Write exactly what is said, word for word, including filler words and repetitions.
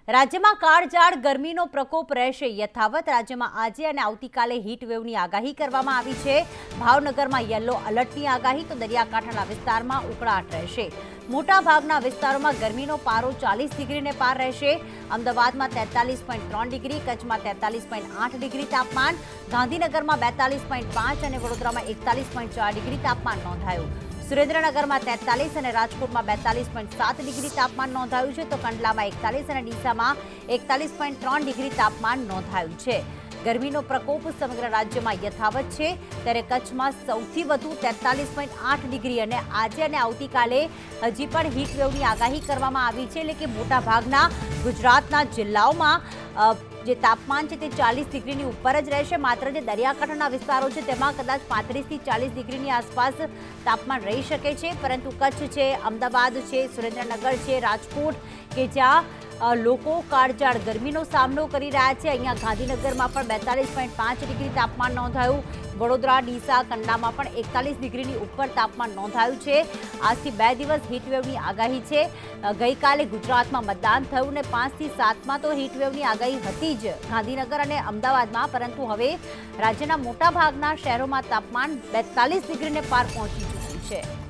રાજ્યમાં કાળઝાળ ગરમીનો પ્રકોપ રહેશે યથાવત। રાજ્યમાં આજે અને આવતીકાલે હીટ વેવની આગાહી કરવામાં આવી છે। ભાવનગરમાં યલો એલર્ટની આગાહી તો દરિયાકાંઠાના વિસ્તારમાં ઉકળાટ રહેશે। મોટાભાગના વિસ્તારોમાં ગરમીનો પારો ચાલીસ ડિગ્રીને પાર રહેશે। અમદાવાદમાં તેતાલીસ પોઈન્ટ ત્રણ ડિગ્રી, કચ્છમાં તેતાલીસ પોઈન્ટ આઠ ડિગ્રી તાપમાન, ગાંધીનગરમાં બેતાલીસ પોઈન્ટ પાંચ અને વડોદરામાં એકતાલીસ પોઈન્ટ ચાર ડિગ્રી તાપમાન નોંધાયું। સુરેન્દ્રનગરમાં તેતાલીસ અને રાજકોટમાં બેતાલીસ પોઈન્ટ સાત ડિગ્રી તાપમાન નોંધાયું છે તો કંડલામાં એકતાલીસ અને ડીસામાં એકતાલીસ પોઈન્ટ ત્રણ ડિગ્રી તાપમાન નોંધાયું છે। ગરમીનો પ્રકોપ સમગ્ર રાજ્યમાં યથાવત છે ત્યારે કચ્છમાં સૌથી વધુ તેતાલીસ પોઈન્ટ આઠ ડિગ્રી અને આજે અને આવતીકાલે હજી પણ હીટ વેવની આગાહી કરવામાં આવી છે એટલે કે મોટાભાગના ગુજરાતના જિલ્લાઓમાં જે તાપમાન છે તે ચાલીસ ડિગ્રીની ઉપર જ રહેશે। માત્ર જે દરિયાકાંઠાના વિસ્તારો છે તેમાં કદાચ પાંત્રીસથી ચાલીસ ડિગ્રીની આસપાસ તાપમાન રહી શકે છે, પરંતુ કચ્છ છે, અમદાવાદ છે, સુરેન્દ્રનગર છે, રાજકોટ કે જ્યાં લોકો કાળઝાળ ગરમીનો સામનો કરી રહ્યા છે, અહીંયા ગાંધીનગરમાં પણ બેતાલીસ પોઈન્ટ પાંચ ડિગ્રી તાપમાન નોંધાયું। વડોદરા, ડીસા, કંડલામાં પણ એકતાલીસ ડિગ્રીની ઉપર તાપમાન નોંધાયું છે। આજથી બે દિવસ હીટવેવની આગાહી છે। ગઈકાલે ગુજરાતમાં મતદાન થયું ને પાંચથી સાતમાં તો હીટવેવની આગાહી હતી જ ગાંધીનગર અને અમદાવાદમાં, પરંતુ હવે રાજ્યના મોટાભાગના શહેરોમાં તાપમાન બેતાલીસ ડિગ્રીને પાર પહોંચી ચૂક્યું છે।